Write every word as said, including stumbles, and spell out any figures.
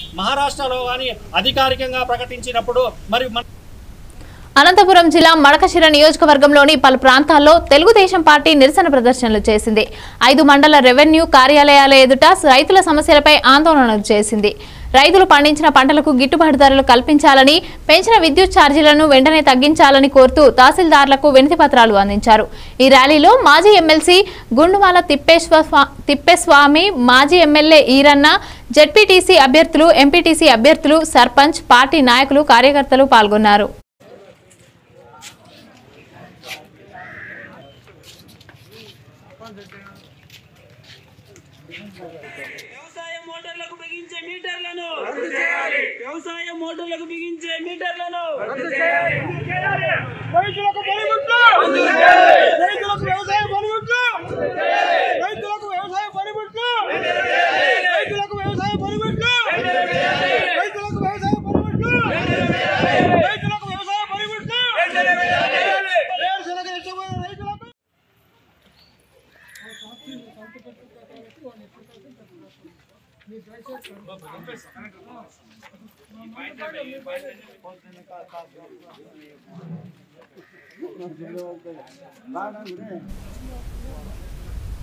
మహారాష్ట్రలో కానీ అధికారికంగా ప్రకటించినప్పుడు మరి అనంతపురం జిల్లా మడకశ నియోజకవర్గంలోని పలు ప్రాంతాల్లో తెలుగుదేశం పార్టీ నిరసన ప్రదర్శనలు చేసింది. ఐదు మండల రెవెన్యూ కార్యాలయాల ఎదుట రైతుల సమస్యలపై ఆందోళనలు చేసింది. రైతులు పండించిన పంటలకు గిట్టుబాటు ధరలు కల్పించాలని, పెంచిన విద్యుత్ ఛార్జీలను వెంటనే తగ్గించాలని కోరుతూ తహసీల్దార్లకు వినతి పత్రాలు అందించారు. ఈ ర్యాలీలో మాజీ ఎమ్మెల్సీ గుండుమాల తిప్పేస్వామి, మాజీ ఎమ్మెల్యే ఈరన్న, జెడ్పీటీసీ అభ్యర్థులు, ఎంపీటీసీ అభ్యర్థులు, సర్పంచ్, పార్టీ నాయకులు, కార్యకర్తలు పాల్గొన్నారు. వ్యవసాయ మోటార్లకు బిగించే మీటర్లను రద్దు చేయాలి. వ్యవసాయ మోటార్లకు బిగించే మీటర్లను రద్దు చేయాలి. రైతులకు పనిముట్లు రద్దు చేయాలి. రైతులకు వ్యవసాయ పనిముట్లు రద్దు చేయాలి. రైతులకు వ్యవసాయ పనిముట్లు రద్దు చేయాలి. రైతులకు వ్యవసాయ పనిముట్లు రద్దు చేయాలి. రైతులకు వ్యవసాయ పనిముట్లు రద్దు చేయాలి. రైతులకు వ్యవసాయ పనిముట్లు రద్దు చేయాలి. వేరుశనగ ఇష్టమైన రైతులకు బాగా